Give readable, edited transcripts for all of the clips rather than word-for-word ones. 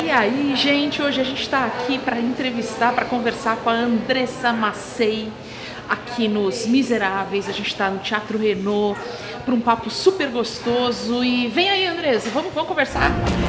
E aí, gente, hoje a gente está aqui para entrevistar, para conversar com a Andressa Massey aqui nos Miseráveis. A gente está no Teatro Renault para um papo super gostoso. E vem aí, Andressa, vamos conversar?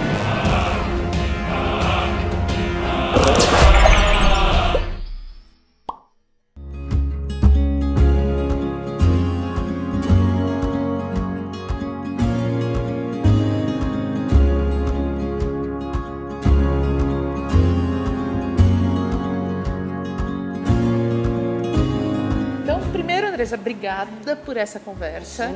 Andressa, obrigada por essa conversa.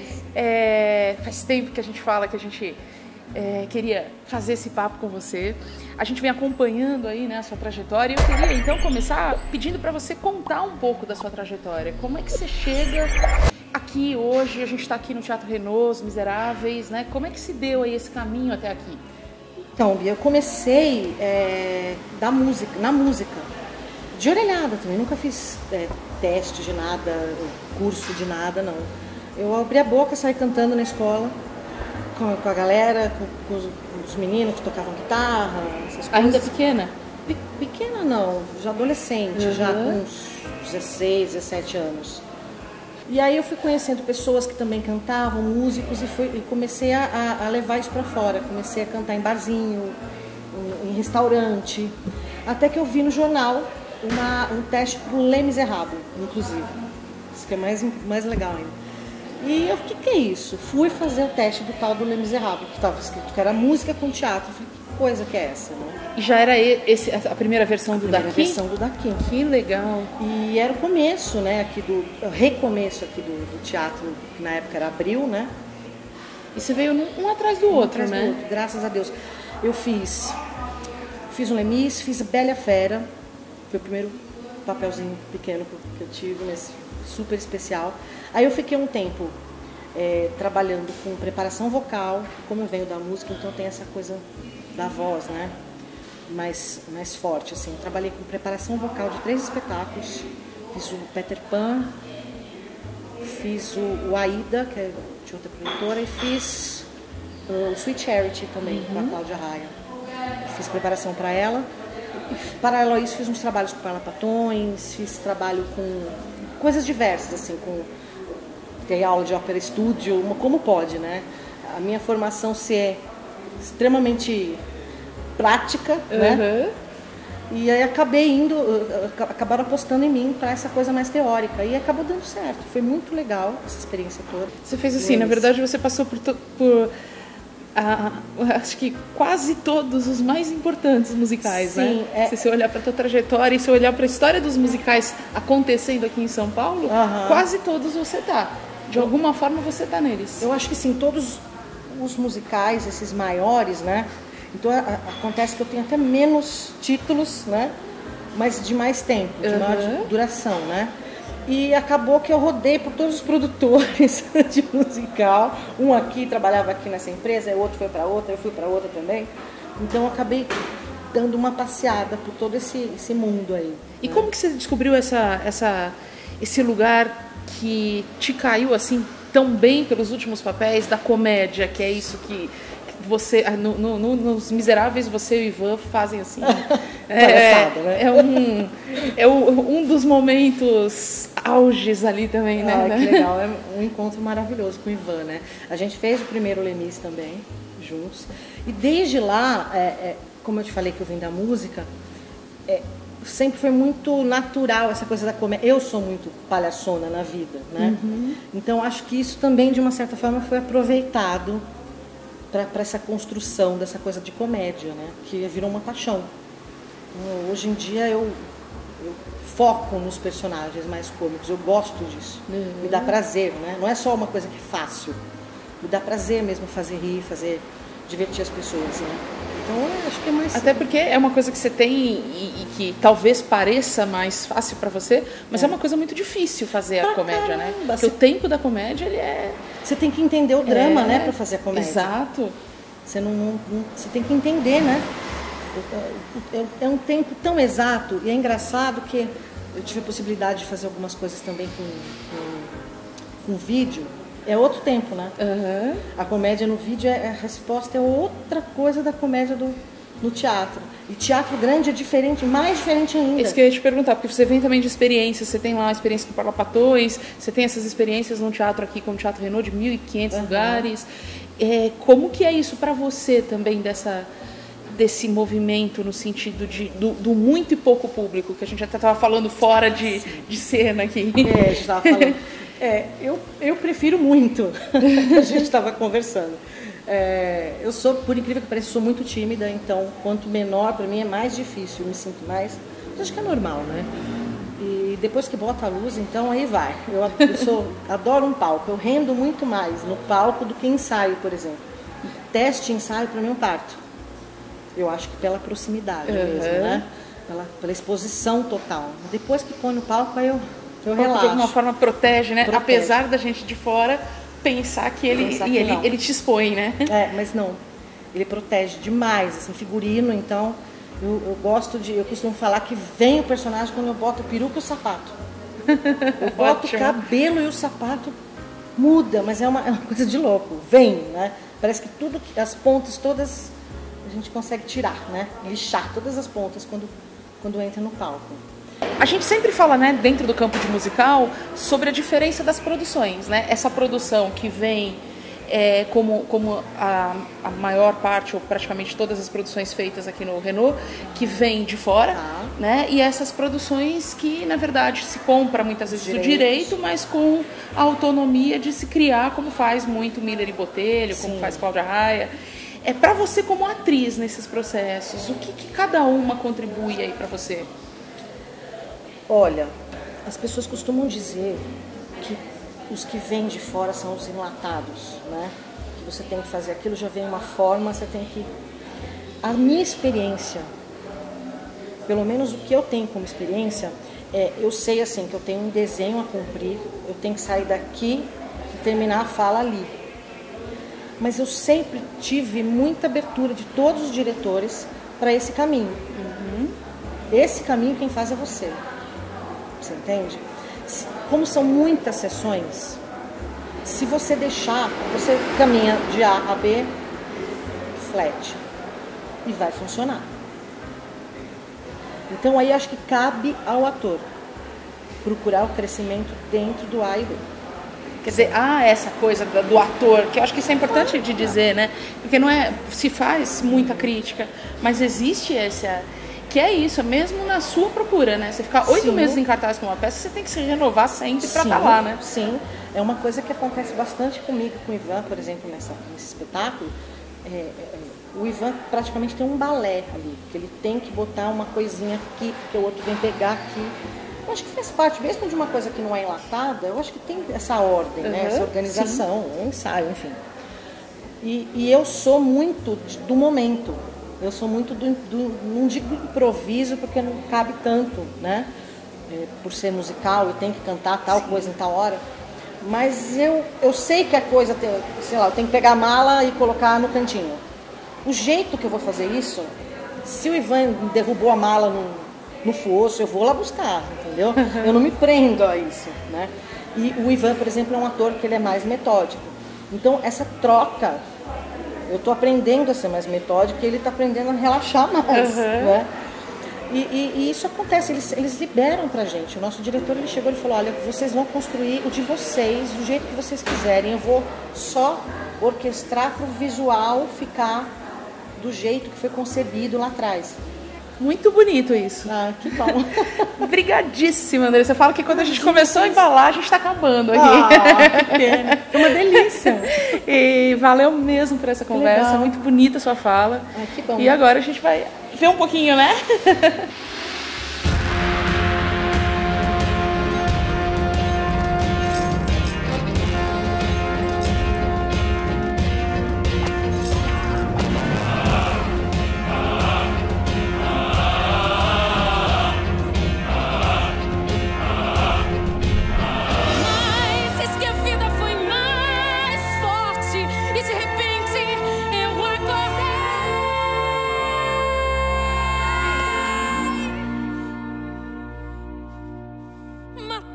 Faz tempo que a gente fala que a gente queria fazer esse papo com você. A gente vem acompanhando aí, né, a sua trajetória. Eu queria então começar pedindo para você contar um pouco da sua trajetória. Como é que você chega aqui hoje? A gente está aqui no Teatro Renault, Os Miseráveis, né? Como é que se deu aí esse caminho até aqui? Então, Bia, eu comecei na música. De orelhada também, nunca fiz teste de nada, curso de nada, não. Eu abri a boca, saí cantando na escola, com a galera, com os meninos que tocavam guitarra, essas coisas. Ainda pequena? Pequena não, já adolescente, já com uns 16, 17 anos. E aí eu fui conhecendo pessoas que também cantavam, músicos, e comecei a levar isso pra fora. Comecei a cantar em barzinho, em restaurante, até que eu vi no jornal um teste pro Les Misérables, inclusive. Isso que é mais legal ainda. E eu, o que é isso? Fui fazer o teste do tal do Les Misérables, que estava escrito que era música com teatro. Eu falei, que coisa que é essa, né? E já era a primeira versão do Daqui? A primeira versão do Daqui. Que legal. E era o começo, né, o recomeço aqui do teatro, que na época era Abril, né? E você veio um atrás do outro, né? Do outro, graças a Deus. Eu fiz um Lemis, fiz Bela e a Fera. Foi o primeiro papelzinho pequeno que eu tive, mas super especial. Aí eu fiquei um tempo trabalhando com preparação vocal. Como eu venho da música, então tem essa coisa da voz, né? Mais forte, assim. Eu trabalhei com preparação vocal de 3 espetáculos. Fiz o Peter Pan, fiz o Aida, que é de outra produtora, e fiz o Sweet Charity também, com a Cláudia Raia. Fiz preparação para ela. E, paralelo a isso, fiz uns trabalhos com Carla Patões, fiz trabalho com coisas diversas, assim, tem aula de ópera estúdio, como pode, né? A minha formação ser extremamente prática, né? E aí acabaram apostando em mim para essa coisa mais teórica, e acabou dando certo. Foi muito legal essa experiência toda. Você fez assim, na verdade você passou por acho que quase todos os mais importantes musicais. Sim, né? Se você olhar para a tua trajetória e se olhar para a história dos musicais acontecendo aqui em São Paulo, quase todos você tá. De alguma forma você tá neles. Eu acho que sim, todos os musicais, esses maiores, né? Então acontece que eu tenho até menos títulos, né? Mas de mais tempo, de maior duração, né? E acabou que eu rodei por todos os produtores de musical. Um aqui trabalhava aqui nessa empresa, o outro foi para outra, eu fui para outra também. Então eu acabei dando uma passeada por todo esse mundo aí. E como que você descobriu esse lugar que te caiu assim tão bem pelos últimos papéis da comédia, que é isso que você nos Miseráveis você e o Ivan fazem assim. É um dos momentos auges ali também, né? Que legal, é um encontro maravilhoso com o Ivan, né? A gente fez o primeiro Lemis também, juntos. E desde lá, como eu te falei que eu vim da música, sempre foi muito natural essa coisa da comédia. Eu sou muito palhaçona na vida, né? Então acho que isso também, de uma certa forma, foi aproveitado para essa construção dessa coisa de comédia, né? Que virou uma paixão. Hoje em dia eu foco nos personagens mais cômicos, eu gosto disso, me dá prazer, né? Não é só uma coisa que é fácil, me dá prazer mesmo fazer rir, divertir as pessoas, né? Então eu acho que é mais... Até porque é uma coisa que você tem e que talvez pareça mais fácil para você, mas é uma coisa muito difícil fazer a comédia, né? Porque o tempo da comédia, ele é... Você tem que entender o drama, né, para fazer a comédia. Exato. Você tem que entender, né? É um tempo tão exato, e é engraçado que eu tive a possibilidade de fazer algumas coisas também com vídeo. É outro tempo, né? A comédia no vídeo, a resposta é outra coisa da comédia no teatro. E teatro grande é diferente, mais diferente ainda. Isso que eu ia te perguntar, porque você vem também de experiências, você tem lá a experiência com Parlapatões, você tem essas experiências num teatro aqui, como o Teatro Renault, de 1.500 lugares. Como que é isso para você também, desse movimento no sentido do muito e pouco público, que a gente até estava falando fora de cena aqui? A gente estava falando. Eu prefiro muito. A gente estava conversando. Eu sou, por incrível que pareça, sou muito tímida, então quanto menor para mim é mais difícil, eu me sinto mais. Mas acho que é normal, né? E depois que bota a luz, então aí vai. Adoro um palco, eu rendo muito mais no palco do que ensaio, por exemplo. Teste e ensaio para mim é um parto. Eu acho que pela proximidade mesmo, né? Pela exposição total. Depois que põe no palco, aí eu relaxo. De alguma forma protege, né? Apesar da gente de fora pensar que ele te expõe, né? Mas não. Ele protege demais, assim, figurino, então eu costumo falar que vem o personagem quando eu boto a peruca e o sapato. Eu boto o cabelo e o sapato muda, mas é uma coisa de louco. Vem, né? Parece que as pontas todas a gente consegue tirar, né? Lixar todas as pontas quando entra no palco. A gente sempre fala, né, dentro do campo de musical, sobre a diferença das produções, né? Essa produção que vem como a maior parte, ou praticamente todas as produções feitas aqui no Renault, que vem de fora, né? E essas produções que, na verdade, se compra muitas vezes o direito, mas com a autonomia de se criar, como faz muito Miller e Botelho, como faz Cláudia Raia. Para você como atriz nesses processos, o que cada uma contribui aí para você? Olha, as pessoas costumam dizer que os que vêm de fora são os enlatados, né? Que você tem que fazer aquilo, já vem uma forma, você tem que... A minha experiência, pelo menos o que eu tenho como experiência, eu sei assim, que eu tenho um desenho a cumprir, eu tenho que sair daqui e terminar a fala ali. Mas eu sempre tive muita abertura de todos os diretores para esse caminho. Esse caminho quem faz é você. Você entende? Como são muitas sessões, se você deixar, você caminha de A a B, flat, e vai funcionar. Então aí acho que cabe ao ator procurar o crescimento dentro do A e B. Quer dizer, essa coisa do ator, que eu acho que isso é importante de dizer, né? Porque não se faz muita crítica, mas existe essa... Que é isso, mesmo na sua procura, né? Você ficar 8 meses em cartaz com uma peça, você tem que se renovar sempre para estar lá, né? Sim, é uma coisa que acontece bastante comigo, com o Ivan, por exemplo, nesse espetáculo. O Ivan praticamente tem um balé ali, que ele tem que botar uma coisinha aqui, porque o outro vem pegar aqui. Eu acho que faz parte, mesmo de uma coisa que não é enlatada, eu acho que tem essa ordem, né? Essa organização, um ensaio, enfim. E eu sou muito do momento. Eu sou muito não digo improviso, porque não cabe tanto, né? Por ser musical, eu tenho que cantar tal coisa em tal hora. Mas eu sei que a coisa, sei lá, eu tenho que pegar a mala e colocar no cantinho. O jeito que eu vou fazer isso, se o Ivan derrubou a mala no fosso, eu vou lá buscar, entendeu? Eu não me prendo a isso, né? E o Ivan, por exemplo, é um ator que ele é mais metódico. Então, essa troca... Eu estou aprendendo a ser mais metódica e ele está aprendendo a relaxar mais, né? E isso acontece, eles liberam pra gente. O nosso diretor, ele chegou e falou, olha, vocês vão construir o de vocês, do jeito que vocês quiserem. Eu vou só orquestrar para o visual ficar do jeito que foi concebido lá atrás. Muito bonito isso. Que bom. Obrigadíssima, André. Você fala que quando a gente começou a embalar, a gente está acabando aqui. Que pena. Foi uma delícia. E valeu mesmo por essa conversa. Muito bonita a sua fala. Que bom. E agora a gente vai ver um pouquinho, né?